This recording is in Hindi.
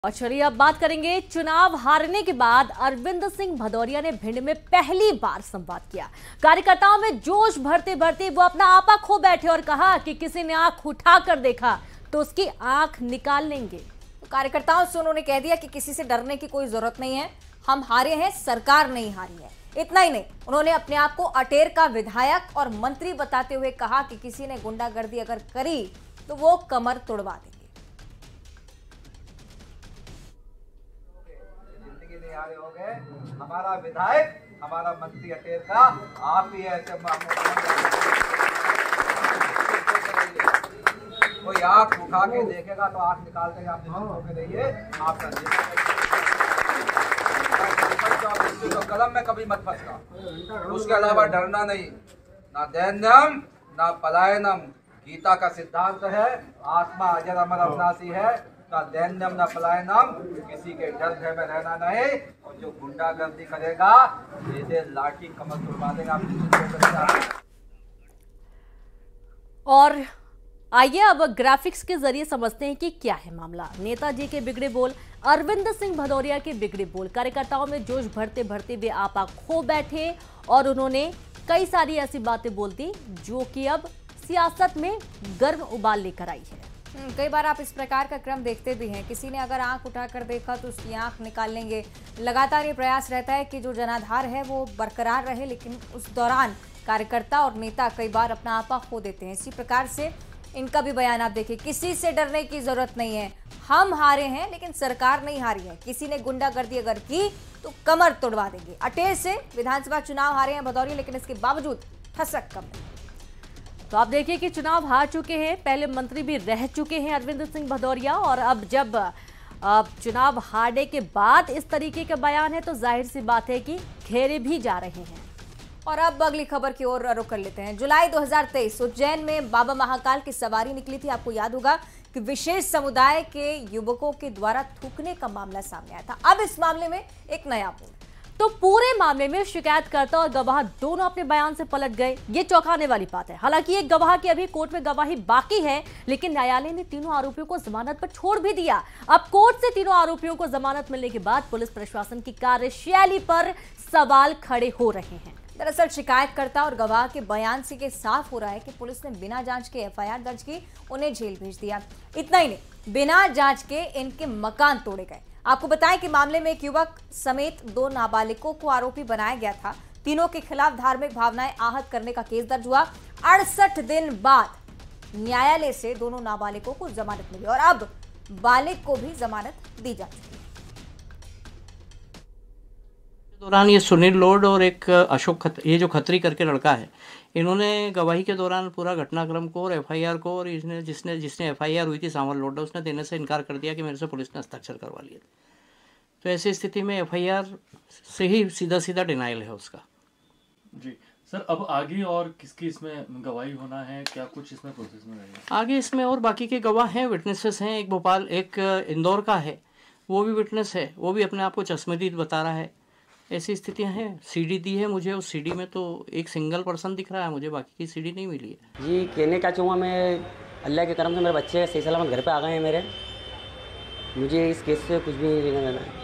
और चलिए अब बात करेंगे चुनाव हारने के बाद अरविंद सिंह भदौरिया ने भिंड में पहली बार संवाद किया। कार्यकर्ताओं में जोश भरते भरते वो अपना आपा खो बैठे और कहा कि किसी ने आंख उठाकर देखा तो उसकी आंख निकाल लेंगे। तो कार्यकर्ताओं से उन्होंने कह दिया कि किसी से डरने की कोई जरूरत नहीं है, हम हारे हैं, सरकार नहीं हारी है। इतना ही नहीं, उन्होंने अपने आप को अटेर का विधायक और मंत्री बताते हुए कहा कि किसी ने गुंडागर्दी अगर करी तो वो कमर तोड़वा देंगे। हो गए हमारा विधायक, हमारा मंत्री अटेर का आप ही ऐसे कोई आंख उठा के देखेगा तो आंख निकाल के आप निश्चित रहिए। आपका तो कलम में कभी मत फंसना। उसके अलावा डरना नहीं, ना दैन्यम ना पलायनम। गीता का सिद्धांत है, आत्मा अजर अमर अविनाशी है। ना दैन्यम ना पलायनम, किसी के डर भय में रहना नहीं। और जो गुंडागर्दी करेगा सीधे लाठी कमर तोड़वा देगा। और आइए अब ग्राफिक्स के जरिए समझते हैं कि क्या है मामला। नेताजी के बिगड़े बोल, अरविंद सिंह भदौरिया के बिगड़े बोल। कार्यकर्ताओं में जोश भरते भरते वे आपा खो बैठे और उन्होंने कई सारी ऐसी बातें बोल दी जो कि अब सियासत में गर्म उबाल लेकर आई है। कई बार आप इस प्रकार का क्रम देखते भी हैं, किसी ने अगर आंख उठाकर देखा तो उसकी आंख निकाल लेंगे। लगातार ये प्रयास रहता है कि जो जनाधार है वो बरकरार रहे, लेकिन उस दौरान कार्यकर्ता और नेता कई बार अपना आपा खो देते हैं। इसी प्रकार से इनका भी बयान आप देखिए, किसी से डरने की जरूरत नहीं है, हम हारे हैं लेकिन सरकार नहीं हारी है। किसी ने गुंडागर्दी अगर की तो कमर तोड़वा देंगे। अटेर से विधानसभा चुनाव हारे हैं भदौरिया, लेकिन इसके बावजूद ठसक कम नहीं। तो आप देखिए कि चुनाव हार चुके हैं, पहले मंत्री भी रह चुके हैं अरविंद सिंह भदौरिया, और अब जब चुनाव हारने के बाद इस तरीके का बयान है तो जाहिर सी बात है कि घेरे भी जा रहे हैं। और अब अगली खबर की ओर रुख कर लेते हैं। जुलाई 2023 उज्जैन में बाबा महाकाल की सवारी निकली थी। आपको याद होगा कि विशेष समुदाय के युवकों के द्वारा थूकने का मामला सामने आया था। अब इस मामले में एक नया मोड़। तो पूरे मामले में शिकायतकर्ता और गवाह दोनों अपने बयान से पलट गए। ये चौंकाने वाली बात है। हालांकि एक गवाह की अभी कोर्ट में गवाही बाकी है, लेकिन न्यायालय ने तीनों आरोपियों को जमानत पर छोड़ भी दिया। अब कोर्ट से तीनों आरोपियों को जमानत मिलने के बाद पुलिस प्रशासन की कार्यशैली पर सवाल खड़े हो रहे हैं। दरअसल शिकायतकर्ता और गवाह के बयान से साफ हो रहा है कि पुलिस ने बिना जांच के एफआईआर दर्ज की, उन्हें जेल भेज दिया। इतना ही नहीं, बिना जांच के इनके मकान तोड़े गए। आपको बताएं कि मामले में एक युवक समेत 2 नाबालिगों को आरोपी बनाया गया था। तीनों के खिलाफ धार्मिक भावनाएं आहत करने का केस दर्ज हुआ। 68 दिन बाद न्यायालय से दोनों नाबालिगों को जमानत मिली और अब बालिग को भी जमानत दी जा चुकी है। दौरान ये सुनील लोड और एक अशोक ये जो खत्री करके लड़का है, इन्होंने गवाही के दौरान पूरा घटनाक्रम को और एफआईआर को, और इसने जिसने एफआईआर हुई थी सावन लोडा, उसने देने से इनकार कर दिया कि मेरे से पुलिस ने हस्ताक्षर करवा लिए। तो ऐसी स्थिति में एफआईआर से ही सीधा डिनाइल है उसका। जी सर, अब आगे और किसकी इसमें गवाही होना है, क्या कुछ इसमें प्रोसेस में रहेगा? आगे इसमें और बाकी के गवाह हैं, विटनेसेस हैं। एक इंदौर का है, वो भी विटनेस है, वो भी अपने आप को चश्मदीद बता रहा है। ऐसी स्थितियां हैं। सीडी दी है मुझे, उस सीडी में तो एक सिंगल पर्सन दिख रहा है मुझे, बाकी की सीडी नहीं मिली है। जी कहने का चाहूँगा, मैं अल्लाह के करम से मेरे बच्चे सही सलामत घर पे आ गए हैं मेरे। मुझे इस केस से कुछ भी नहीं लेना देना है।